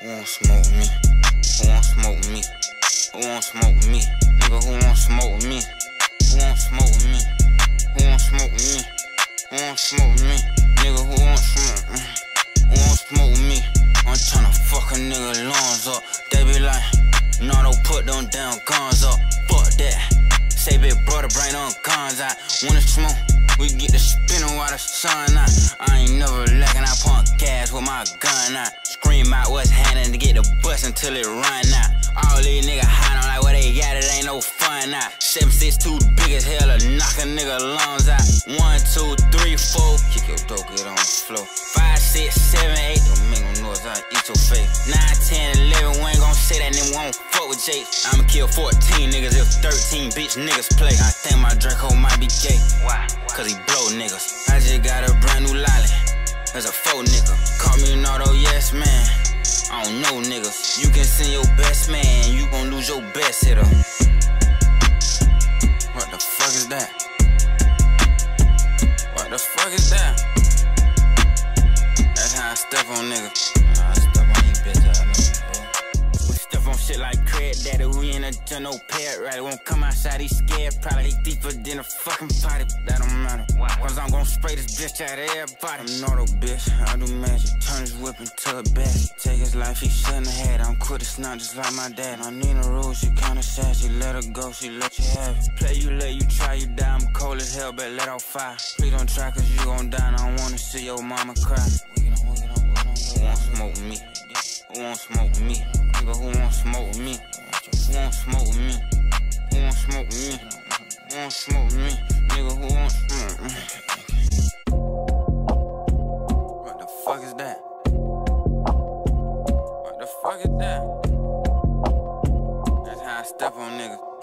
Who won't smoke with me? Who won't smoke with me? Who won't smoke with me? Nigga, who won't smoke with me? Who won't smoke with me? Who won't smoke with me? Who won't smoke with me? Nigga, who won't smoke with me? Who won't smoke with me? I'm tryna fuck a nigga lungs up. They be like, no, don't put them damn guns up. Fuck that. Say big brother, bring them guns out. When it's smoke, we get the spinning while the sun out. I ain't never lacking, I pump gas with my gun out. Scream out what's happening to get the bus until it run out. All these niggas hiding like what they got, it ain't no fun out. 7'6" too big as hell to knock a nigga lungs out. 1, 2, 3, 4, kick your dope, get on the floor. 5, 6, 7, 8, don't make no noise, I'll eat your face. 9, 10, 11, we ain't gon' say that, then we won't fuck with Jake. I'ma kill 14 niggas if 13 bitch niggas play. I think my Draco might be gay. Why? Cause he blow niggas. I just got a brand new lolly. There's a faux nigga. Call me an auto yes man. I don't know niggas. You can send your best man, you gon' lose your best hitter. What the fuck is that? What the fuck is that? That's how I step on niggas. I step on you bitch, I know. We step on shit like Craig Daddy, we in a general parrot rally. Won't come outside, he scared, probably deeper than a fucking potty. That don't matter, cause I'm gon' spray this bitch out of everybody. I'm not a bitch, I do magic. Turn his whip into a bat. Take his life, he shouldn't have had. I'm quick to snot just like my dad. My Nina Rose, she kinda sad. She let her go, she let you have it. Play you, let you try, you die. I'm cold as hell, but let off fire. Please don't try, cause you gon' die. And I don't wanna see your mama cry. Who won't smoke with me? Who won't smoke with me? Nigga, who won't smoke with me? Who won't smoke with me? Who won't smoke with me? Who won't smoke with me? Nigga, who won't smoke with me? What the fuck is that? What the fuck is that? That's how I step on niggas.